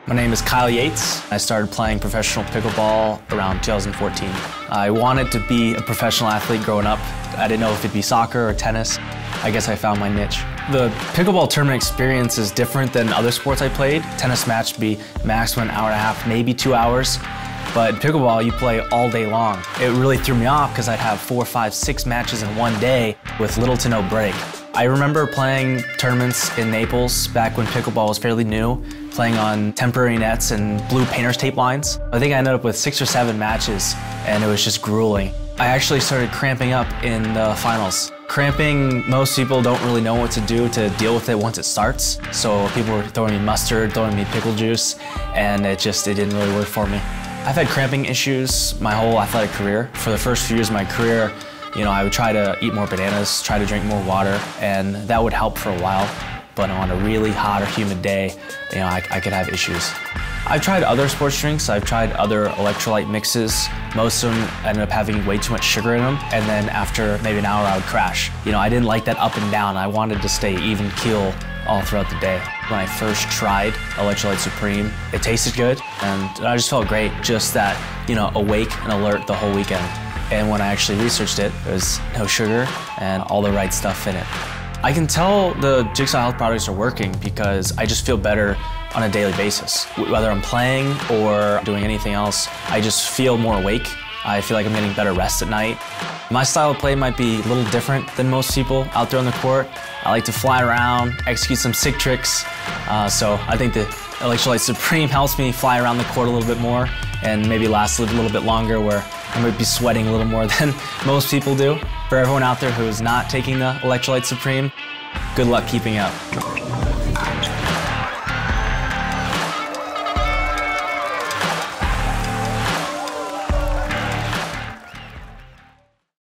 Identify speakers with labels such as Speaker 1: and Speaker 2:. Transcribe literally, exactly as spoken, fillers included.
Speaker 1: My name is Kyle Yates. I started playing professional pickleball around two thousand fourteen. I wanted to be a professional athlete growing up. I didn't know if it'd be soccer or tennis. I guess I found my niche. The pickleball tournament experience is different than other sports I played. Tennis match would be maximum an hour and a half, maybe two hours. But in pickleball, you play all day long. It really threw me off because I'd have four, five, six matches in one day with little to no break. I remember playing tournaments in Naples back when pickleball was fairly new, playing on temporary nets and blue painter's tape lines. I think I ended up with six or seven matches, and it was just grueling. I actually started cramping up in the finals. Cramping, most people don't really know what to do to deal with it once it starts. So people were throwing me mustard, throwing me pickle juice, and it just, it didn't really work for me. I've had cramping issues my whole athletic career. For the first few years of my career, you know, I would try to eat more bananas, try to drink more water, and that would help for a while. But on a really hot or humid day, you know, I, I could have issues. I've tried other sports drinks. I've tried other electrolyte mixes. Most of them ended up having way too much sugar in them, and then after maybe an hour, I would crash. You know, I didn't like that up and down. I wanted to stay even keel all throughout the day. When I first tried Electrolyte Supreme, it tasted good, and I just felt great, just that, you know, awake and alert the whole weekend. And when I actually researched it, there was no sugar and all the right stuff in it. I can tell the Jigsaw Health products are working because I just feel better on a daily basis. Whether I'm playing or doing anything else, I just feel more awake. I feel like I'm getting better rest at night. My style of play might be a little different than most people out there on the court. I like to fly around, execute some sick tricks. Uh, so I think the Electrolyte Supreme helps me fly around the court a little bit more and maybe last a little bit longer, where I might be sweating a little more than most people do. For everyone out there who is not taking the Electrolyte Supreme, good luck keeping up.